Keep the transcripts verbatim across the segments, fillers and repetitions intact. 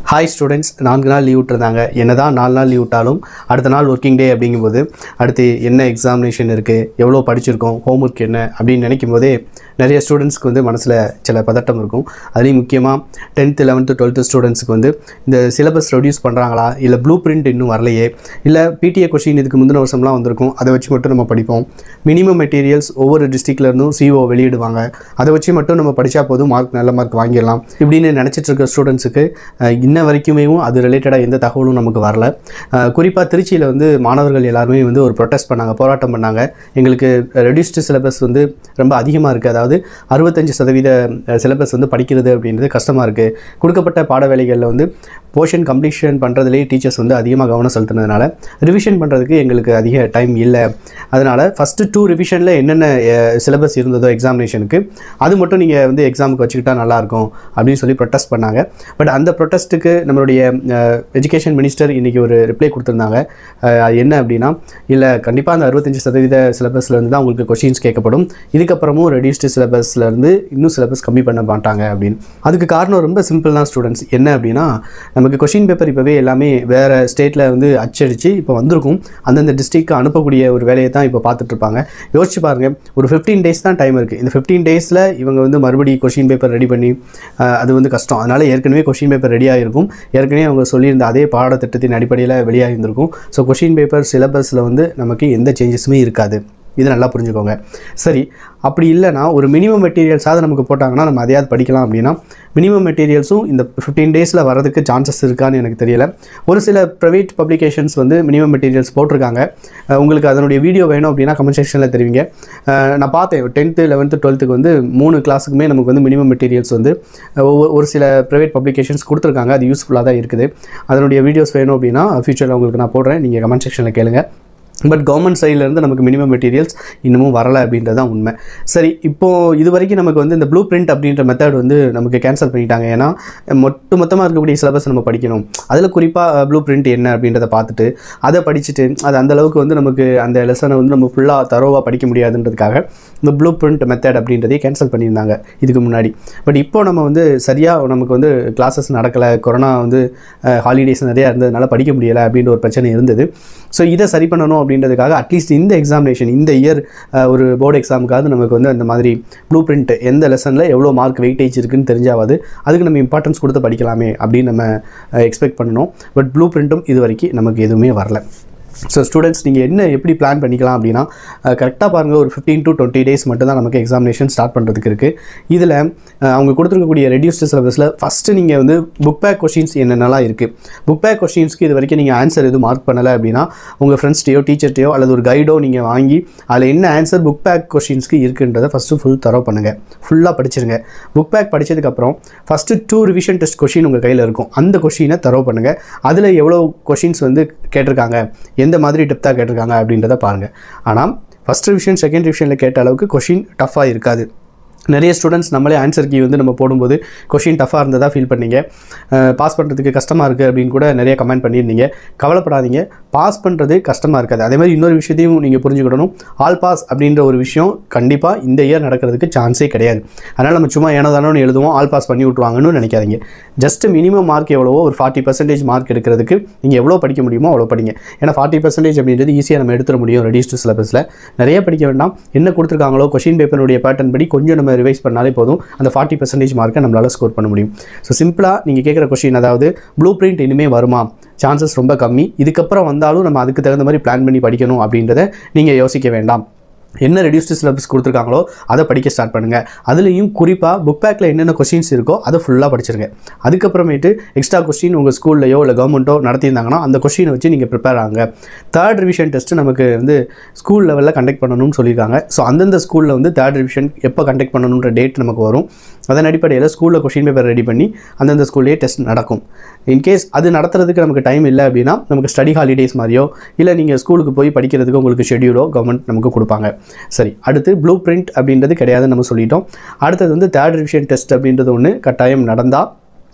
Hi students, நான்கு நாள் leave விட்டுருந்தாங்க. என்னதான் நாலு நாள் லீவ் விட்டாலும் அடுத்த நாள் ஒர்க்கிங் டே அப்படிங்கும்போது அடுத்து என்ன எக்ஸாமினேஷன் இருக்குது, எவ்வளோ படிச்சிருக்கோம், ஹோம்ஒர்க் என்ன அப்படின்னு நினைக்கும் போதே நிறைய ஸ்டூடெண்ட்ஸ்க்கு வந்து மனசில் சில பதட்டம் இருக்கும். அதுலேயும் முக்கியமாக டென்த்து லெவன்த்து டுவெல்த்து ஸ்டூடெண்ட்ஸுக்கு வந்து இந்த சிலபஸ் ரெடியூஸ் பண்ணுறாங்களா, இல்லை ப்ளூ பிரிண்ட் இன்னும் வரலையே, இல்லை பிடிஏ கொஸ்டின் இதுக்கு முந்தின வருஷம்லாம் வந்திருக்கும், அதை வச்சு மட்டும் நம்ம படிப்போம். மினிமம் மெட்டீரியல்ஸ் ஒவ்வொரு டிஸ்ட்ரிக்ட்லேருந்தும் சிஓ வெளியிடுவாங்க, அதை வச்சு மட்டும் நம்ம படித்தா போதும், மார்க் நல்ல மார்க் வாங்கிடலாம் இப்படின்னு நினச்சிட்டு இருக்க ஸ்டூடெண்ட்ஸுக்கு இன்ன வரைக்குமே அது ரிலேட்டடாக எந்த தகவலும் நமக்கு வரல. குறிப்பாக திருச்சியில் வந்து மாணவர்கள் எல்லாருமே வந்து ஒரு ப்ரொட்டஸ்ட் பண்ணாங்க, போராட்டம் பண்ணாங்க. எங்களுக்கு ரெடியூஸ்டு சிலபஸ் வந்து ரொம்ப அதிகமாக இருக்குது, அதாவது அறுபத்தஞ்சு சதவீத சிலபஸ் வந்து படிக்கிறது அப்படின்றது கஷ்டமாக இருக்குது. கொடுக்கப்பட்ட பாட வேலைகளில் வந்து போர்ஷன் கம்ப்ளீஷன் பண்ணுறதுலேயே டீச்சர்ஸ் வந்து அதிகமாக கவனம் செலுத்துனதுனால ரிவிஷன் பண்ணுறதுக்கு எங்களுக்கு அதிக டைம் இல்லை. அதனால் ஃபஸ்ட்டு டூ ரிவிஷனில் என்னென்ன சிலபஸ் இருந்ததோ எக்ஸாமினேஷனுக்கு அது மட்டும் நீங்கள் வந்து எக்ஸாமுக்கு வச்சுக்கிட்டா நல்லாயிருக்கும் அப்படின்னு சொல்லி ப்ரொட்டஸ்ட் பண்ணாங்க. பட் அந்த ப்ரொட்டஸ்ட்டுக்கு நம்மளுடைய எஜுகேஷன் மினிஸ்டர் இன்றைக்கி ஒரு ரிப்ளை கொடுத்துருந்தாங்க. அது என்ன அப்படின்னா, இல்லை கண்டிப்பாக அந்த அறுபத்தஞ்சு சதவீத சிலபஸ்லேருந்து தான் உங்களுக்கு கொஷின்ஸ் கேட்கப்படும், இதுக்கப்புறமும் ரெடியூஸ்டு சிலபஸ்லேருந்து இன்னும் சிலபஸ் கம்மி பண்ண மாட்டாங்க அப்படின்னு. அதுக்கு காரணம் ரொம்ப சிம்பிள் தான் ஸ்டூடெண்ட்ஸ். என்ன அப்படின்னா, நமக்கு கொஷின் பேப்பர் இப்போவே எல்லாமே வேறு ஸ்டேட்டில் வந்து அச்சடித்து இப்போ வந்திருக்கும், அந்தந்த டிஸ்ட்ரிக்ட் அனுப்பக்கூடிய ஒரு வேலையை தான் இப்போ பார்த்துட்ருப்பாங்க. யோசிச்சு பாருங்கள், ஒரு ஃபிஃப்டீன் டேஸ் தான் டைம் இருக்குது. இந்த ஃபிஃப்டீன் டேஸில் இவங்க வந்து மறுபடியும் கொஷின் பேப்பர் ரெடி பண்ணி அது வந்து கஷ்டம். அதனால் ஏற்கனவே கொஷின் பேப்பர் ரெடியாக இருக்கும், ஏற்கனவே அவங்க சொல்லியிருந்த அதே பாடத்திட்டத்தின் அடிப்படையில் வெளியாக இருந்திருக்கும். ஸோ கொஷின் பேப்பர் சிலபஸில் வந்து நமக்கு எந்த சேஞ்சஸுமே இருக்காது, இது நல்லா புரிஞ்சுக்கோங்க. சரி, அப்படி இல்லைனா ஒரு மினிமம் மெட்டீரியல்ஸாவது நமக்கு போட்டாங்கன்னா நம்ம அதையாவது படிக்கலாம் அப்படின்னா, மினிமம் மெட்டீரியல்ஸும் இந்த ஃபிஃப்டீன் டேஸில் வரதுக்கு சான்சஸ் இருக்கான்னு எனக்கு தெரியலை. ஒரு சில ப்ரைவேட் பப்ளிகேஷன்ஸ் வந்து மினிமம் மெட்டீரியல்ஸ் போட்டிருக்காங்க. உங்களுக்கு அதனுடைய வீடியோ வேணும் அப்படின்னா கமெண்ட் செக்ஷனில் தெரிவிங்க. நான் பார்த்தேன், டென்த்து லெவன்த்து டுவெல்த்துக்கு வந்து மூணு கிளாஸுக்குமே நமக்கு வந்து மினிமம் மெட்டீரியல்ஸ் வந்து ஒரு சில ப்ரைவேட் பப்ளிகேஷன்ஸ் கொடுத்துருக்காங்க. அது யூஸ்ஃபுல்லாக தான் இருக்குது. அதனுடைய வீடியோஸ் வேணும் அப்படின்னா ஃபியூச்சரில் உங்களுக்கு நான் போடுறேன், நீங்கள் கமெண்ட் செக்ஷனில் கேளுங்க. பட் கவர்மெண்ட் சைட்லேருந்து நமக்கு மினிமம் மெட்டீரியல்ஸ் இன்னமும் வரலை அப்படின்றது தான் உண்மை. சரி, இப்போது இது வரைக்கும் நமக்கு வந்து இந்த ப்ளூ பிரிண்ட் அப்படின்ற மெத்தட் வந்து நமக்கு கேன்சல் பண்ணிட்டாங்க. ஏன்னா மொத்த மொத்தமாக இருக்கக்கூடிய சிலபஸ் நம்ம படிக்கணும், அதில் குறிப்பாக ப்ளூ பிரிண்ட் என்ன அப்படின்றத பார்த்துட்டு அதை படிச்சுட்டு அது அந்தளவுக்கு வந்து நமக்கு அந்த லெசனை வந்து நம்ம ஃபுல்லாக தரோவாக படிக்க முடியாதுன்றதுக்காக இந்த ப்ளூ பிரிண்ட் மெத்தட் அப்படின்றதே கேன்சல் பண்ணியிருந்தாங்க இதுக்கு முன்னாடி. பட் இப்போ நம்ம வந்து சரியாக நமக்கு வந்து கிளாஸஸ் நடக்கலை, கொரோனா வந்து ஹாலிடேஸ் நிறையா இருந்ததுனால படிக்க முடியலை அப்படின்ற ஒரு பிரச்சனை இருந்தது. ஸோ இதை சரி பண்ணணும் அப்படின்றதுக்காக அட்லீஸ்ட் இந்த எக்ஸாமினேஷன் இந்த இயர் ஒரு போர்டு எக்ஸாமுக்காவது நமக்கு வந்து அந்த மாதிரி ப்ளூ பிரிண்ட் எந்த லெசனில் எவ்வளோ மார்க் வெயிட்டேஜ் இருக்குன்னு தெரிஞ்சாவது அதுக்கு நம்ம இம்பார்ட்டன்ஸ் கொடுத்து படிக்கலாமே அப்படின்னு நம்ம எக்ஸ்பெக்ட் பண்ணணும். பட் ப்ளூ பிரிண்ட்டும் இது வரைக்கும் நமக்கு எதுவுமே வரல. ஸோ ஸ்டூடெண்ட்ஸ், நீங்கள் என்ன எப்படி பிளான் பண்ணிக்கலாம் அப்படின்னா, கரெக்டாக பாருங்கள், ஒரு ஃபிஃப்டீன் டு டுவெண்ட்டி டேஸ் மட்டும் தான் நமக்கு எக்ஸாமினேஷன் ஸ்டார்ட் பண்ணுறதுக்கு இருக்குது. இதில் அவங்க கொடுத்துருக்கக்கூடிய ரெடியூஸ்டு சிலபஸில் ஃபஸ்ட்டு நீங்கள் வந்து புக் பேக் கொஷின்ஸ் என்னென்னலாம் இருக்குது, புக் பேக் கொஷின்ஸ்க்கு இது வரைக்கும் நீங்கள் ஆன்சர் எதுவும் மார்க் பண்ணலை அப்படின்னா உங்கள் ஃப்ரெண்ட்ஸ்டையோ டீச்சர்ட்டையோ அல்லது ஒரு கைடோ நீங்கள் வாங்கி அதில் என்ன ஆன்சர் புக் பேக் கொஷின்ஸ்க்கு இருக்குன்றதை ஃபஸ்ட்டு ஃபுல் தரோ பண்ணுங்கள், ஃபுல்லாக படிச்சிருங்க. புக் பேக் படித்ததுக்கப்புறம் first two revision test question உங்கள் கையில் இருக்கும், அந்த கொஷினை தரோ பண்ணுங்கள். அதில் எவ்வளோ கொஷின்ஸ் வந்து கேட்டிருக்காங்க, எந்த மாதிரி டெப்த்தாக கேட்டிருக்காங்க அப்படின்றத பாருங்கள். ஆனால் ஃபஸ்ட் ரிவிஷன் செகண்ட் ரிவிஷனில் கேட்ட அளவுக்கு கொஷின் டஃப்பாக இருக்காது. நிறைய ஸ்டூடெண்ட்ஸ் நம்மளே ஆன்சர் கீ வந்து நம்ம போடும்போது கொஷின் டஃப்பாக இருந்ததாக ஃபீல் பண்ணீங்க, பாஸ் பண்ணுறதுக்கு கஷ்டமாக இருக்குது அப்படின்னு கூட நிறைய கமெண்ட் பண்ணியிருந்தீங்க. கவலைப்படாதீங்க, பாஸ் பண்ணுறது கஷ்டமாக இருக்காது. அதே மாதிரி இன்னொரு விஷயத்தையும் நீங்கள் புரிஞ்சுக்கிடணும், ஆல் பாஸ் அப்படின்ற ஒரு விஷயம் கண்டிப்பாக இந்த இயர் நடக்கிறதுக்கு சான்ஸே கிடையாது. அதனால் நம்ம சும்மா ஏனோ தானோன்னு எழுதுவோம், ஆல் பாஸ் பண்ணி விட்ருவாங்கன்னு நினைக்காதீங்க. ஜஸ்ட் மினிமம் மார்க் எவ்வளவோ ஒரு ஃபார்ட்டி பர்சன்டேஜ் மார்க் எடுக்கிறதுக்கு நீங்கள் எவ்வளோ படிக்க முடியுமோ அவ்வளோ படிங்க. ஏன்னா ஃபார்ட்டி பர்சன்டேஜ் அப்படின்றது ஈஸியாக நம்ம எடுத்துட முடியும் ரெடியூஸ்டு சிலபஸில். நிறைய படிக்க வேண்டாம், என்ன கொடுத்துருக்காங்களோ கொஷின் பேப்பருடைய பேட்டர்ன் படி கொஞ்சம் நம்ம ரிவைஸ் பண்ணாலே போதும், அந்த ஃபார்ட்டி பர்சன்டேஜ் மார்க்கை நம்மளால் ஸ்கோர் பண்ண முடியும். ஸோ சிம்பிளாக நீங்கள் கேட்குற கொஷின், அதாவது ப்ளூ பிரிண்ட் இனிமேல் வருமா, சான்சஸ் ரொம்ப கம்மி, இதுக்கப்புறம் வந்தாலும் நம்ம அதுக்கு தகுந்த மாதிரி பிளான் பண்ணி படிக்கணும் அப்படின்றத நீங்கள் யோசிக்க வேண்டாம். என்ன ரெடியூஸ்டு சிலபஸ் கொடுத்துருக்காங்களோ அதை படிக்க ஸ்டார்ட் பண்ணுங்கள். அதுலேயும் குறிப்பாக புக் பேக்கில் என்னென்ன கொஷின்ஸ் இருக்கோ அதை ஃபுல்லாக படிச்சிருங்க. அதுக்கப்புறமேட்டு எக்ஸ்ட்ரா கொஸ்டின் உங்கள் ஸ்கூல்லையோ இல்லை கவர்மெண்ட்டோ நடத்தியிருந்தாங்கன்னா அந்த கொஷினை வச்சு நீங்கள் ப்ரிப்பேர் ஆகுங்க. தேர்ட் ரிவிஷன் டெஸ்ட்டு நமக்கு வந்து ஸ்கூல் லெவலில் கண்டக்ட் பண்ணணும்னு சொல்லியிருக்காங்க. ஸோ அந்தந்த ஸ்கூலில் வந்து தேர்ட் ரிவிஷன் எப்போ கண்டக்ட் பண்ணணுன்ற டேட் நமக்கு வரும். அதன் அடிப்படையில் ஸ்கூலில் கொஷின் பேப்பர் ரெடி பண்ணி அந்தந்த ஸ்கூல்லேயே டெஸ்ட் நடக்கும். இன்கேஸ் அது நடத்துறதுக்கு நமக்கு டைம் இல்லை அப்படின்னா நமக்கு ஸ்டடி ஹாலிடேஸ் மாதிரியோ இல்லை நீங்கள் ஸ்கூலுக்கு போய் படிக்கிறதுக்கு உங்களுக்கு ஷெடியூலோ கவர்மெண்ட் நமக்கு கொடுப்பாங்க. சரி, அடுத்து ப்ளூ பிரிண்ட் அப்படின்றது கிடையாதுன்னு நம்ம சொல்லிட்டோம். அடுத்தது வந்து தேர்ட் ரிவிஷன் டெஸ்ட் அப்படின்றது ஒன்று கட்டாயம் நடந்தால்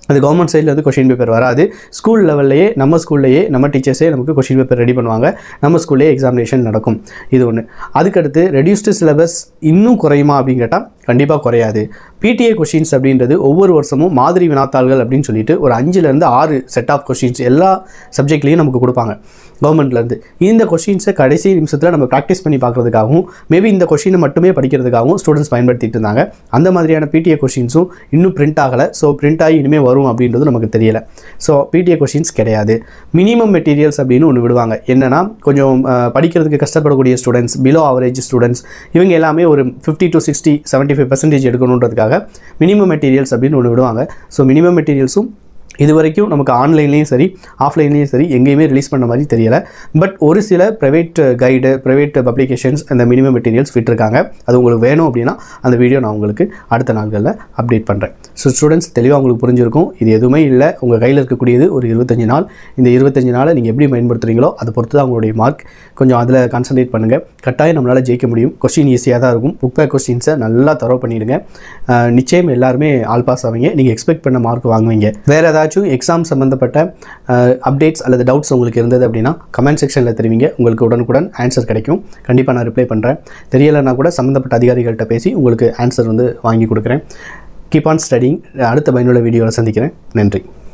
அது கவர்மெண்ட் சைடில் வந்து கொஷின் பேப்பர் வராது. ஸ்கூல் லெவல்லையே நம்ம ஸ்கூல்லையே நம்ம டீச்சர்ஸே நமக்கு கொஷின் பேப்பர் ரெடி பண்ணுவாங்க. நம்ம ஸ்கூல்லேயே எக்ஸாமினேஷன் நடக்கும். இது ஒன்று. அதுக்கடுத்து ரெடியூஸ்டு சிலபஸ் இன்னும் குறையுமா அப்படின்னு கேட்டால் கண்டிப்பாக குறையாது. பிடிஏ கொஷின்ஸ் அப்படின்றது ஒவ்வொரு வருஷமும் மாதிரி வினாத்தாள்கள் அப்படின்னு சொல்லிட்டு ஒரு அஞ்சுலேருந்து ஆறு செட் ஆஃப் கொஷின்ஸ் எல்லா சப்ஜெக்ட்லேயும் நமக்கு கொடுப்பாங்க கவர்மெண்ட்லேருந்து. இந்த கொஷின்ஸை கடைசி நிமிஷத்தில் நம்ம ப்ராக்டிஸ் பண்ணி பார்க்குறதுக்காகவும் மேபி இந்த கொஷினை மட்டுமே படிக்கிறதுக்காகவும் ஸ்டூடெண்ட்ஸ் பயன்படுத்திட்டு இருந்தாங்க. அந்த மாதிரியான பிடிஏ கொஷின்ஸும் இன்னும் பிரிண்ட் ஆகலை. ஸோ பிரிண்ட் ஆகி இனிமேல் வரும் அப்படின்றது நமக்கு தெரியலை. ஸோ பிடிஏ கொஷின்ஸ் கிடையாது. மினிமம் மெட்டீரியல்ஸ் அப்படின்னு ஒன்று விடுவாங்க. என்னென்னா கொஞ்சம் படிக்கிறதுக்கு கஷ்டப்படக்கூடிய ஸ்டூடெண்ட்ஸ், பிலோ ஆவரேஜ் ஸ்டூடெண்ட்ஸ், இவங்க எல்லாமே ஒரு fifty to sixty seventy five percentage எடுக்கணுன்றதுக்காக மினிமம் மெட்டீரியல்ஸ் அப்படின்னு ஒன்று விடுவாங்க. ஸோ மினிமம் மெட்டீரியல்ஸும் இது வரைக்கும் நமக்கு ஆன்லைன்லேயும் சரி ஆஃப்லைன்லேயும் சரி எங்கேயுமே ரிலீஸ் பண்ண மாதிரி தெரியலை. பட் ஒரு சில ப்ரைவேட் கைடு, ப்ரைவேட் பப்ளிகேஷன்ஸ் அந்த மினிமம் மெட்டீரியல்ஸ் விட்டுருக்காங்க. அது உங்களுக்கு வேணும் அப்படின்னா அந்த வீடியோ நான் உங்களுக்கு அடுத்த நாட்களில் அப்டேட் பண்ணுறேன். ஸோ ஸ்டூடெண்ட்ஸ் தெளிவாக உங்களுக்கு புரிஞ்சிருக்கும். இது எதுவுமே இல்லை, உங்கள் கையில் இருக்கக்கூடியது ஒரு இருபத்தஞ்சி நாள். இந்த இருபத்தஞ்சி நாளை நீங்கள் எப்படி பயன்படுத்துகிறீங்களோ அதை பொறுத்து தான் உங்களுடைய மார்க். கொஞ்சம் அதில் கான்சன்ட்ரேட் பண்ணுங்கள். கட்டாயம் நம்மளால் ஜெயிக்க முடியும். கொஸ்டின் ஈஸியாக தான் இருக்கும். புக் பேக் கொஸ்டின்ஸை நல்லா தரவு பண்ணிவிடுங்க. நிச்சயம் எல்லாருமே ஆல் பாஸ் ஆவீங்க. நீங்கள் எக்ஸ்பெக்ட் பண்ண மார்க் வாங்குவீங்க. வேறு ஏதாவது எக்ஸாம் சம்பந்தப்பட்ட அப்டேட்ஸ் அல்லது டவுட்ஸ் உங்களுக்கு இருந்தது அப்படின்னா கமெண்ட் செக்ஷனில் தெரிவிங்க. உங்களுக்கு உடனுக்குடன் ஆன்சர் கிடைக்கும். கண்டிப்பாக நான் ரிப்ளை பண்ணுறேன். தெரியலைன்னா கூட சம்மந்தப்பட்ட அதிகாரிகள்கிட்ட பேசி உங்களுக்கு ஆன்சர் வந்து வாங்கி கொடுக்குறேன். Keep on studying. அடுத்த பயனுள்ள வீடியோவில் சந்திக்கிறேன். நன்றி.